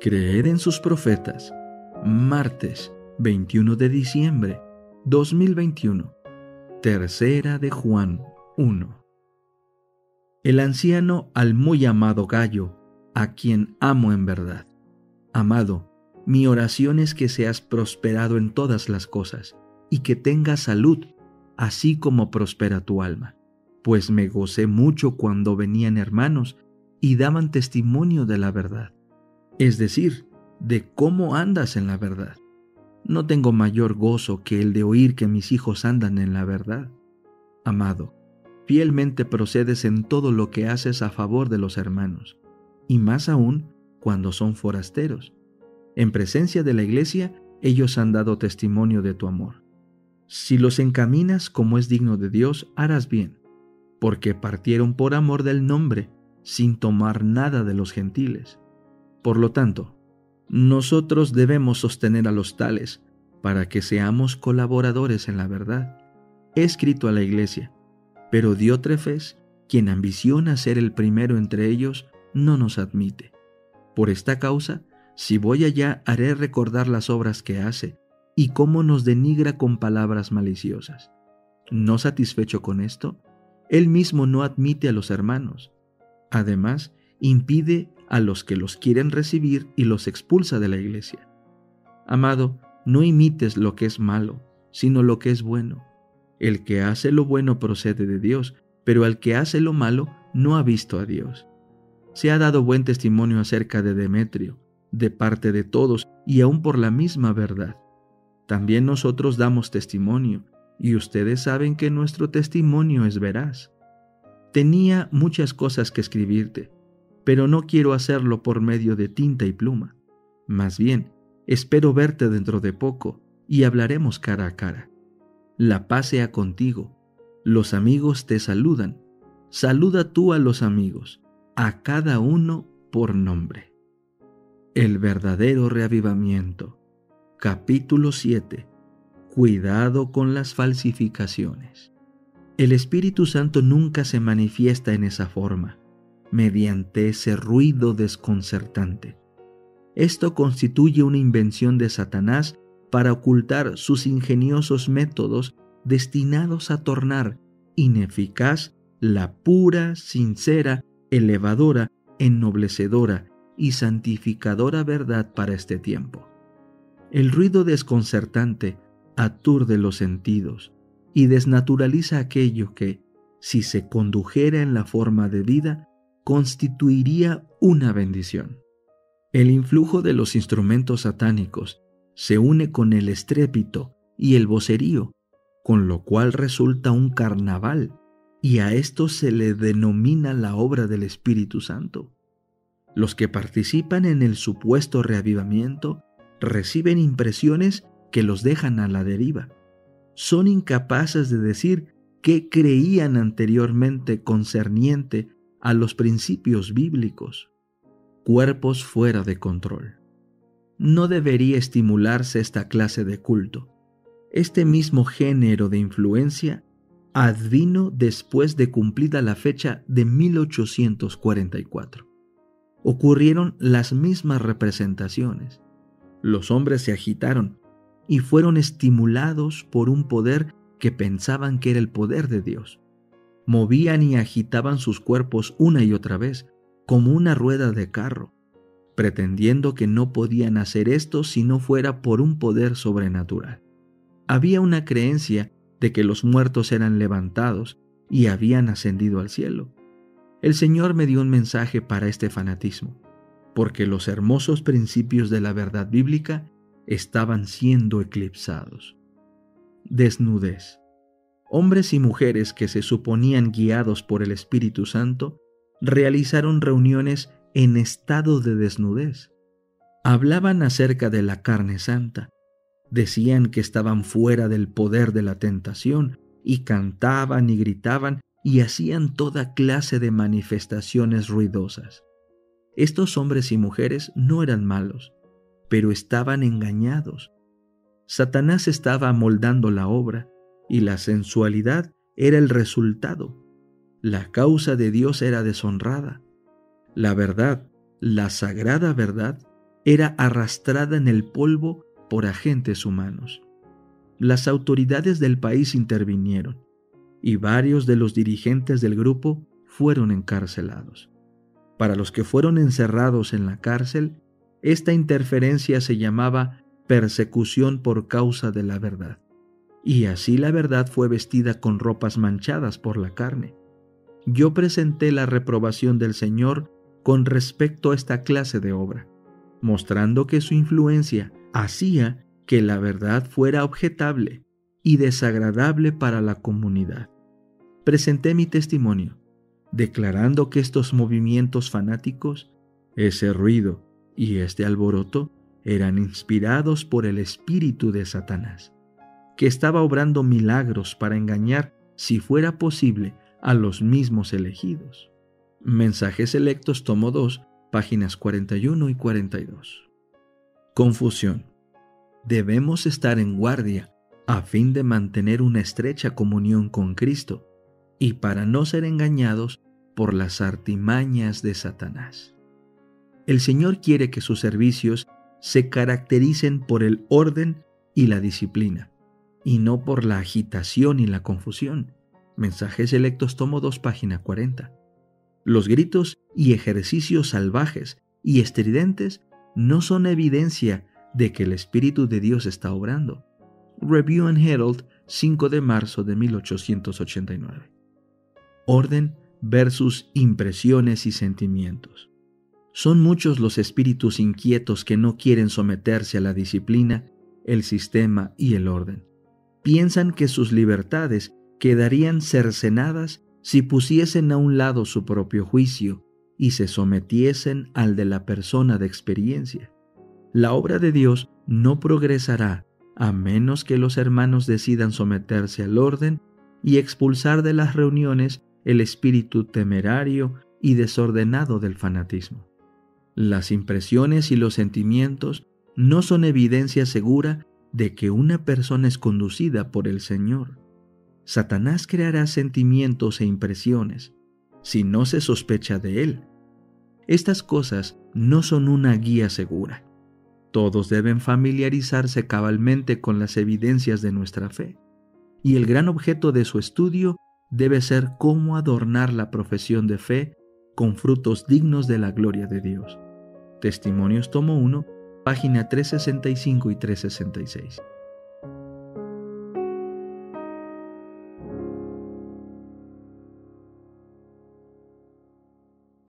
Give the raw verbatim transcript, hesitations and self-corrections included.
Creed en sus profetas. Martes veintiuno de diciembre dos mil veintiuno. Tercera de Juan uno. El anciano al muy amado Gayo, a quien amo en verdad. Amado, mi oración es que seas prosperado en todas las cosas, y que tengas salud, así como prospera tu alma. Pues me gocé mucho cuando venían hermanos y daban testimonio de la verdad. Es decir, de cómo andas en la verdad. No tengo mayor gozo que el de oír que mis hijos andan en la verdad. Amado, fielmente procedes en todo lo que haces a favor de los hermanos, y más aún cuando son forasteros. En presencia de la iglesia, ellos han dado testimonio de tu amor. Si los encaminas como es digno de Dios, harás bien, porque partieron por amor del nombre, sin tomar nada de los gentiles. Por lo tanto, nosotros debemos sostener a los tales, para que seamos colaboradores en la verdad. He escrito a la iglesia, pero Diótrefes, quien ambiciona ser el primero entre ellos, no nos admite. Por esta causa, si voy allá, haré recordar las obras que hace, y cómo nos denigra con palabras maliciosas. No satisfecho con esto, él mismo no admite a los hermanos. Además, impide a los que los quieren recibir y los expulsa de la iglesia. Amado, no imites lo que es malo, sino lo que es bueno. El que hace lo bueno procede de Dios, pero el que hace lo malo no ha visto a Dios. Se ha dado buen testimonio acerca de Demetrio, de parte de todos, y aún por la misma verdad. También nosotros damos testimonio, y ustedes saben que nuestro testimonio es veraz. Tenía muchas cosas que escribirte, pero no quiero hacerlo por medio de tinta y pluma. Más bien, espero verte dentro de poco, y hablaremos cara a cara. La paz sea contigo. Los amigos te saludan. Saluda tú a los amigos, a cada uno por nombre. El verdadero reavivamiento. Capítulo siete. Cuidado con las falsificaciones. El Espíritu Santo nunca se manifiesta en esa forma, mediante ese ruido desconcertante. Esto constituye una invención de Satanás para ocultar sus ingeniosos métodos destinados a tornar ineficaz la pura, sincera, elevadora, ennoblecedora y santificadora verdad para este tiempo. El ruido desconcertante aturde los sentidos y desnaturaliza aquello que, si se condujera en la forma de vida, constituiría una bendición. El influjo de los instrumentos satánicos se une con el estrépito y el vocerío, con lo cual resulta un carnaval, y a esto se le denomina la obra del Espíritu Santo. Los que participan en el supuesto reavivamiento reciben impresiones que los dejan a la deriva. Son incapaces de decir qué creían anteriormente concerniente a los principios bíblicos. Cuerpos fuera de control. No debería estimularse esta clase de culto. Este mismo género de influencia advino después de cumplida la fecha de mil ochocientos cuarenta y cuatro. Ocurrieron las mismas representaciones. Los hombres se agitaron y fueron estimulados por un poder que pensaban que era el poder de Dios. Movían y agitaban sus cuerpos una y otra vez, como una rueda de carro, pretendiendo que no podían hacer esto si no fuera por un poder sobrenatural. Había una creencia de que los muertos eran levantados y habían ascendido al cielo. El Señor me dio un mensaje para este fanatismo, porque los hermosos principios de la verdad bíblica estaban siendo eclipsados. Desnudez. Hombres y mujeres que se suponían guiados por el Espíritu Santo realizaron reuniones en estado de desnudez. Hablaban acerca de la carne santa, decían que estaban fuera del poder de la tentación y cantaban y gritaban y hacían toda clase de manifestaciones ruidosas. Estos hombres y mujeres no eran malos, pero estaban engañados. Satanás estaba amoldando la obra y la sensualidad era el resultado. La causa de Dios era deshonrada. La verdad, la sagrada verdad, era arrastrada en el polvo por agentes humanos. Las autoridades del país intervinieron y varios de los dirigentes del grupo fueron encarcelados. Para los que fueron encerrados en la cárcel, esta interferencia se llamaba persecución por causa de la verdad. Y así la verdad fue vestida con ropas manchadas por la carne. Yo presenté la reprobación del Señor con respecto a esta clase de obra, mostrando que su influencia hacía que la verdad fuera objetable y desagradable para la comunidad. Presenté mi testimonio, declarando que estos movimientos fanáticos, ese ruido y este alboroto eran inspirados por el espíritu de Satanás, que estaba obrando milagros para engañar, si fuera posible, a los mismos elegidos. Mensajes Selectos, tomo dos, páginas cuarenta y uno y cuarenta y dos. Confusión. Debemos estar en guardia a fin de mantener una estrecha comunión con Cristo y para no ser engañados por las artimañas de Satanás. El Señor quiere que sus servicios se caractericen por el orden y la disciplina, y no por la agitación y la confusión. Mensajes Selectos, tomo dos, página cuarenta. Los gritos y ejercicios salvajes y estridentes no son evidencia de que el Espíritu de Dios está obrando. Review and Herald, cinco de marzo de mil ochocientos ochenta y nueve. Orden versus impresiones y sentimientos. Son muchos los espíritus inquietos que no quieren someterse a la disciplina, el sistema y el orden. Piensan que sus libertades quedarían cercenadas si pusiesen a un lado su propio juicio y se sometiesen al de la persona de experiencia. La obra de Dios no progresará a menos que los hermanos decidan someterse al orden y expulsar de las reuniones el espíritu temerario y desordenado del fanatismo. Las impresiones y los sentimientos no son evidencia segura de que una persona es conducida por el Señor. Satanás creará sentimientos e impresiones si no se sospecha de él. Estas cosas no son una guía segura. Todos deben familiarizarse cabalmente con las evidencias de nuestra fe, y el gran objeto de su estudio debe ser cómo adornar la profesión de fe con frutos dignos de la gloria de Dios. Testimonios, tomo uno, página trescientos sesenta y cinco y trescientos sesenta y seis.